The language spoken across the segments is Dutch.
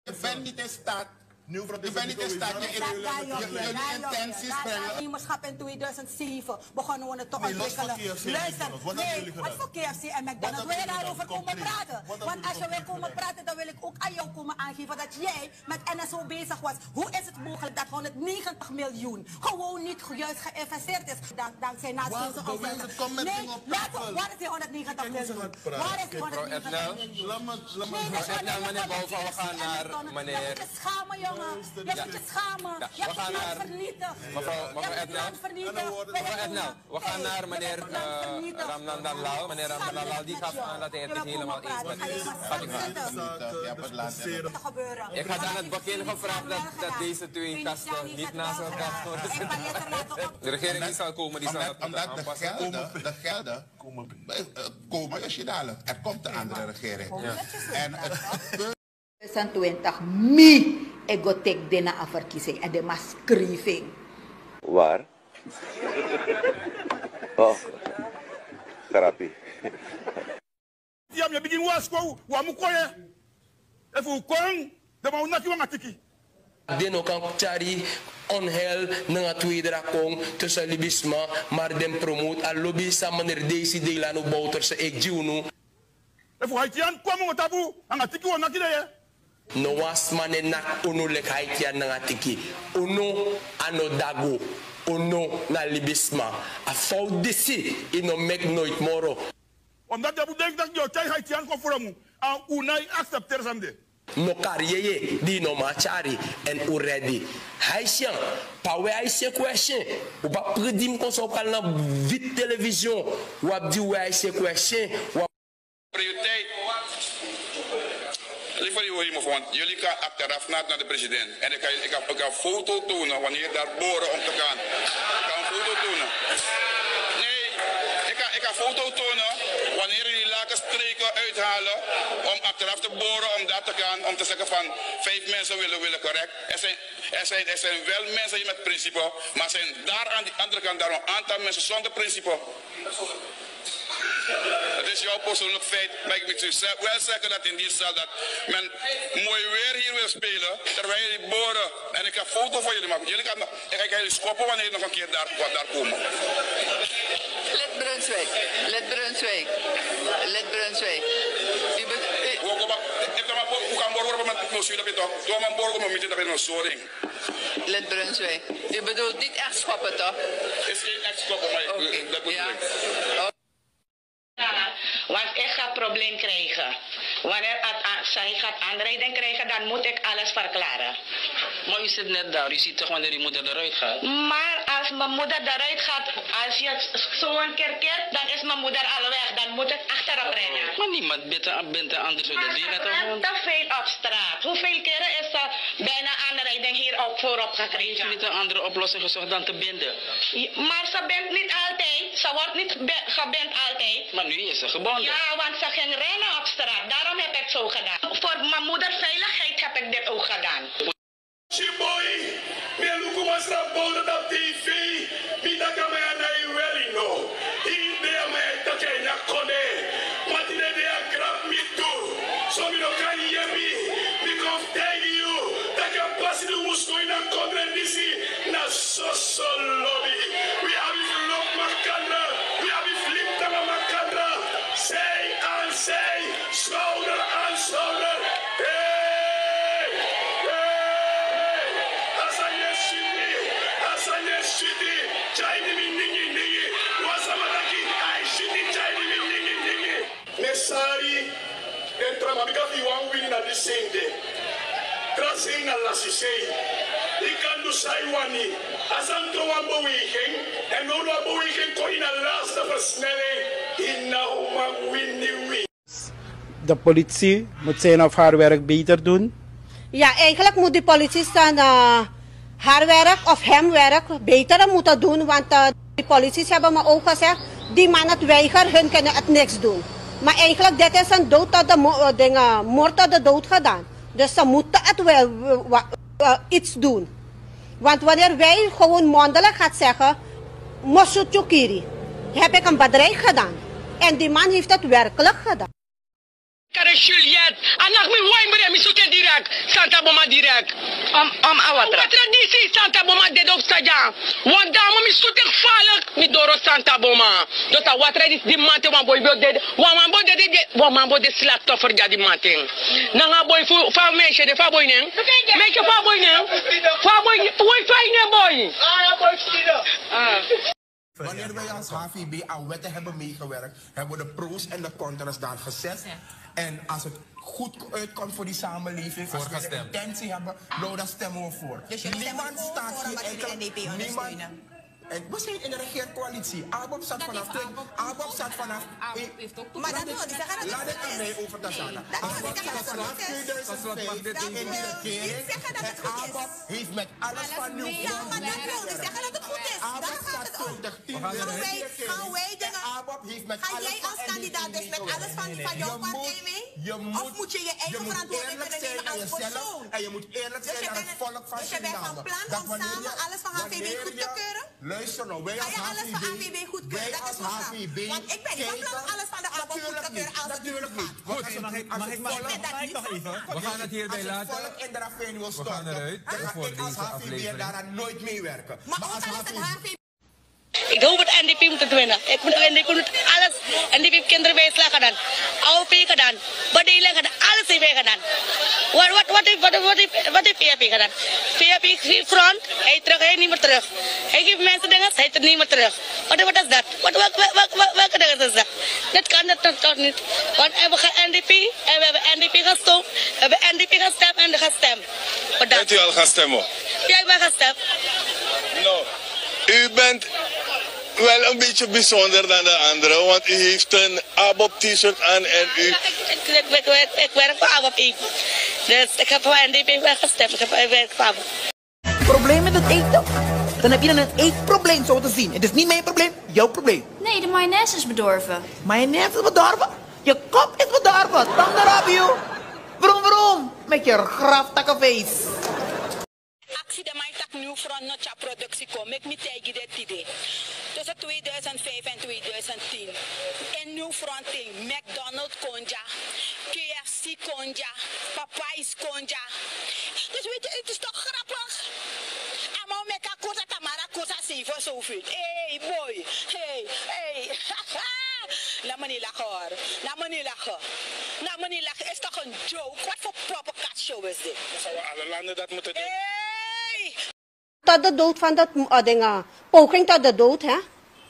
bent niet in staat. Je bent niet in staat. Jullie intenties brengen. Teamerschap in 2007 begonnen we het te ontwikkelen. Luister, nee, wat voor KFC en McDonald's? Wil je daarover komen praten? Want als je wil komen praten, dan wil ik ook aan jou komen aangeven dat jij met NSO bezig was. Hoe is het mogelijk dat 190 miljoen gewoon niet juist geïnvesteerd is? Dankzij naast onze overheid. Nee, waar is die 190 miljoen? Waar is die 190 miljoen? Meneer Bouwvan, we gaan naar meneer... Je moet je schamen, jongen. Je moet je schamen. Je hebt het land vernietigd. Mevrouw Edna, we gaan naar meneer Ramnan Dalal. Meneer Ramnan Dalal die gaf aan dat hij het niet helemaal eens met is. Ik had aan het begin gevraagd dat deze twee kasten niet naast elkaar worden zitten. De regering die zal komen, die zal het aanpassen. De gelden komen als je dadelijk. Er komt een andere regering. En het 2020 mi egotek dena verkiezing en de maskriving. Waar? Oh, therapie. Ja, me begin was ko wa mu koye. E fu kon de ma unaki wa tiki. Deno kan chari onheil nanga tweede rakong tussen libisma maar den promote al lobby sa meneer Daisy Delano Bouterse ek jiunu. E fu haitian ko mo tabu anga tiki wa nakide ye. No was mane nak unu lek haitian nanga tiki. Unu ano dago. Unu na libisma. A fout disi ino mek nooit moro. Omdat je denkt dat je tijd haitian ko furamu. A unai accepter samde. No carrière di no machari en already haitian pawe haitian question ou pas predim kon so kal na vite television ou ap di haitian question prioriteit. Liever jullie, want jullie gaan achteraf naar de president. En ik ga een foto tonen wanneer daar boren om te gaan. Ik ga een foto tonen. Nee, ik ga een foto tonen wanneer jullie lakenstreken uithalen om achteraf te boren om daar te gaan. Om te zeggen van 5 mensen willen correct. Er zijn wel mensen met principe, maar er zijn daar aan de andere kant daar een aantal mensen zonder principe. Het is jouw persoonlijk feit, maar ik moet u wel zeggen dat in die zaal dat men mooi weer hier wil spelen, terwijl jullie boren. En ik heb een foto van jullie maken. Ik ga jullie schoppen wanneer jullie nog een keer daar komen. Let Brunswijk. Hoe kan borgen met motie dat je toch? Toen man borgen met dat je nog zoring. Let Brunswijk. U bedoelt niet echt schoppen toch? Het is geen echt schoppen, maar dat moet ik. Want ik ga een probleem krijgen. Wanneer zij gaat aanrijding krijgen, dan moet ik alles verklaren. Maar u zit net daar, u ziet toch wanneer uw moeder eruit gaat? Maar als mijn moeder eruit gaat, als je zo een keer keert, dan is mijn moeder al weg. Dan moet ik achterop rennen. Maar niemand bent er anders door de wereld. Maar te veel op straat. Hoeveel keren is er bijna aanrijding hier ook voorop gekregen? Heeft u niet een andere oplossing gezocht dan te binden? Maar ze bindt niet altijd. Ze wordt niet gebind altijd. Maar nu is ze gebonden. Ja, want ze ging rennen op straat. Daarom heb ik zo gedaan. Voor mijn moeder veiligheid heb ik dit ook gedaan. Chiboy, me luku masra bola da TV, bida kama ya na iweli no. Inde me toke na kone, matine de grab me too. So me no kan yemi, me come tell you, that can pass the musko in a kone disi na so lobby. We have it look makana, we have it flip tama makana. Say and say, shoulder and shoulder. Mesari entra mamiga fi wan win na the same day. Trasing na la sisei. Ikandu saiwani. Asanto wan bo weekend. En no bo weekend ko ina last of a snelle. Inna huma win. De politie moet zijn of haar werk beter doen. Ja, eigenlijk moet de politie dan haar werk of hem werk beter moeten doen. Want de politie hebben me ook gezegd, die man het weigert, hun kunnen het niks doen. Maar eigenlijk, dit is een dood tot de moord tot de dood gedaan. Dus ze moeten het wel iets doen. Want wanneer wij gewoon mondeling gaan zeggen, Mosutjukiri, heb ik een bedrijf gedaan. En die man heeft het werkelijk gedaan. Kare Juliet, anak mi wai mere mi sute direct, Santa Boma direct. Awatra disi Santa Boma de dop saja. Wan damo mi sute falak mi doro Santa Boma. Dota watra dis di mate wan boy de wan mambo de slachtoffer ja di mate. Nanga boy fa meisje de fa boy neng. Meisje fa boy neng. Fa boy boy fine boy. Wanneer wij als HVB aan wetten hebben meegewerkt, hebben we de pro's en de contra's daar gezet. En als het goed uitkomt voor die samenleving, als we de intentie hebben, nou, dan stemmen we voor. Dus niemand staat hier enkel. En we zijn in de regeercoalitie. ABOP staat vanaf. Maar laat het aan mij over te zeggen. ABOP staat vanaf 2005 in de regering. En ABOP heeft met alles van nu. Ja, maar dat wil niet zeggen dat het goed is. Daar gaat het om. Gaan wij dingen... Ga jij als kandidaat dus met alles van jouw partij mee? Of moet je je eigen verantwoordelijkheid nemen als persoon? En je moet eerlijk zijn naar het volk van Dus je bent van plan om samen alles van HVB goed te keuren? Luister nou, wij als HVB goedkeuren, dat is HVB. Want ik ben niet van plan alles van de ABOP goed te keuren als het natuurlijk gaat. Mag ik even? We gaan het hierbij laten. Als het volk in de ravijn wil storten, dan ga ik als HVB daaraan nooit meewerken. Maar ook al is het HVB... Ik hoop dat NDP moet winnen. NDP moet alles. NDP heeft kinderwijsslag gedaan. AOP gedaan. Badelen gedaan. Alles heeft hij gedaan. Wat heeft PHP gedaan? PHP front, hij terug, hij niet meer terug. Hij geeft mensen dingen, hij er niet meer terug. Wat is dat? Welke dingen is dat? Dat kan niet. Want we gaan NDP en we hebben NDP gestopt. We hebben NDP gestemd en gestemd. Bent u al gaan stemmen? Ja, ik ben gestemd. Nou, u bent wel een beetje bijzonder dan de anderen, want u heeft een ABOP t-shirt aan en u... Ik werk voor ABOP. Dus ik heb voor NDP gestemd. Ik werk voor ABOP. Probleem met het eten? Dan heb je een eetprobleem zo te zien. Het is niet mijn probleem, jouw probleem. Nee, de mayonaise is bedorven. Mayonaise is bedorven? Je kop is bedorven. Tam erop, joh. Waarom? Met je graftakkenfeest. Actie de mijn tak nieuw van Notcha productie kom. Ik met tegen dit idee. Tussen 2005 en 2010. Een nieuw fronting. McDonald's konja. KFC konja. Popeyes konja. Dus weet je, het is toch grappig? Amo meka kosa tamara kosa zeven zoveel. Hey boy. Hey. Laat me niet lachen hoor. Laat me niet lachen. Is toch een joke? Wat voor poppenkast show is dit? Zouden alle landen dat moeten doen? Tot de dood van dat dingen. Poging tot de dood, hè?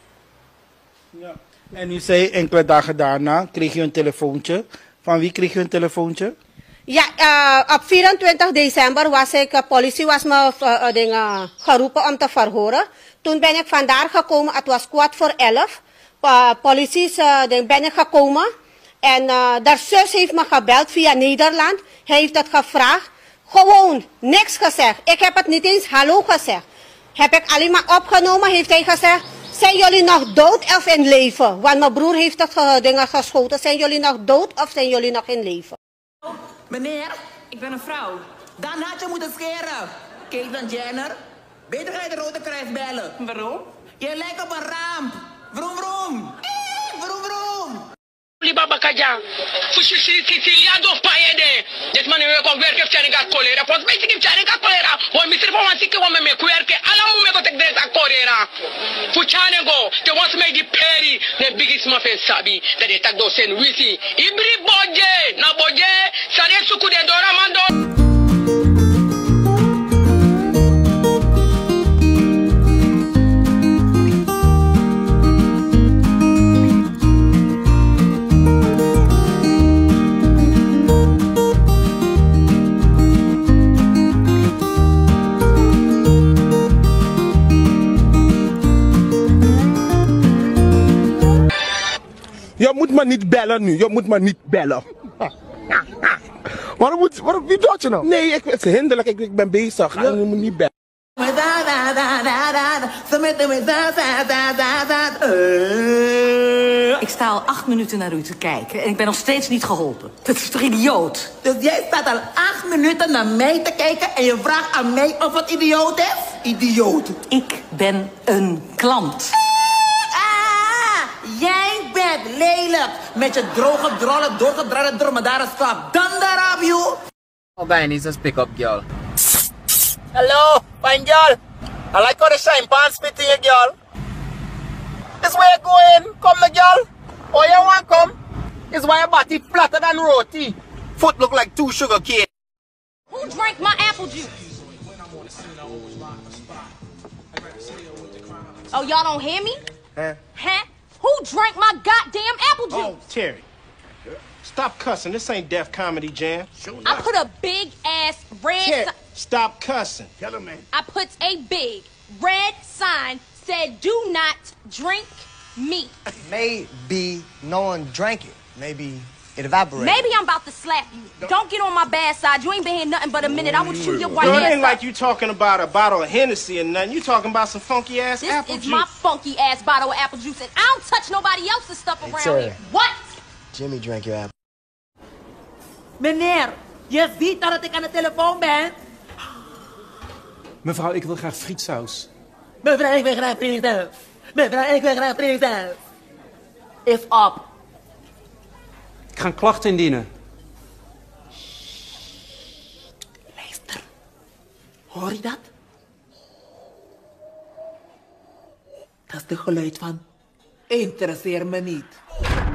Ja. En u zei enkele dagen daarna kreeg je een telefoontje. Van wie kreeg je een telefoontje? Ja, op 24 december was politie was me geroepen om te verhoren. Toen ben ik vandaar gekomen, het was 11:15. Politie ben ik gekomen. En de zus heeft me gebeld via Nederland. Hij heeft het gevraagd. Gewoon niks gezegd. Ik heb het niet eens hallo gezegd. Heb ik alleen maar opgenomen, heeft hij gezegd. Zijn jullie nog dood of in leven? Want mijn broer heeft dat dingen geschoten. Zijn jullie nog dood of zijn jullie nog in leven? Meneer? Ik ben een vrouw. Dan had je moeten scheren. Caitlyn Jenner. Beter ga je de Rode Kruis bellen. Waarom? Je lijkt op een ramp. Vroom. Vroom. Baba Kaja, Siciliano paede. Dit man nu ook werk heeft charinga kolera. Pas bij zich charinga kolera. Want misschien van wat ik wil met me werken. Allemaal me dat ik deze kolera. Fuchanego, te was mij die peri. De biggest muffin sabi. Dat is tak dosen wisi. Ibri boje, na boje. Sare suku de dora mando. Je moet me niet bellen nu. Je moet me niet bellen. Wie doet je nou? Nee, het is hinderlijk. Ik ben bezig. Je moet niet bellen. Ik sta al 8 minuten naar u te kijken en ik ben nog steeds niet geholpen. Dat is toch idioot? Dus jij staat al 8 minuten naar mij te kijken en je vraagt aan mij of het idioot is? Idioot. Ik ben een klant. Jij bent Vet, lelijk. Met je droge, drolle, doorgedraaide dromedare kop. Dan daar op, you. Oh, guy needs a pick up girl. Hello, fine girl. I like how the shine pants fit in you, girl. This way you going. Come, the girl. Oh, you want come? This why your body flatter than roti. Foot look like 2 sugar cane. Who drank my apple juice? Oh, y'all don't hear me? Huh? Huh? Who drank my goddamn apple juice? Oh, Terry. Stop cussing. This ain't Def Comedy Jam. I put a big ass red Terry, sign. stop cussing. Tell him, man. I put a big red sign said do not drink me. Maybe no one drank it. Maybe it evaporated. Maybe I'm about to slap you. Don't get on my bad side. You ain't been here nothing but a minute. I will chew your white Girl, it ass ain't like you talking about a bottle of Hennessy and nothing. You talking about some funky ass This apple is juice. my funky ass bottle of apple juice, and I don't touch nobody else's stuff around Terry. here. What? Jimmy drank your apple. Meneer, je ziet dat ik aan de telefoon ben. Mevrouw, ik wil graag frietsaus. Mevrouw, ik wil graag frietsaus. Mevrouw, ik wil graag frietsaus. Is op. Ik ga een klacht indienen. Luister. Hoor je dat? Dat is de geluid van... Interesseer me niet.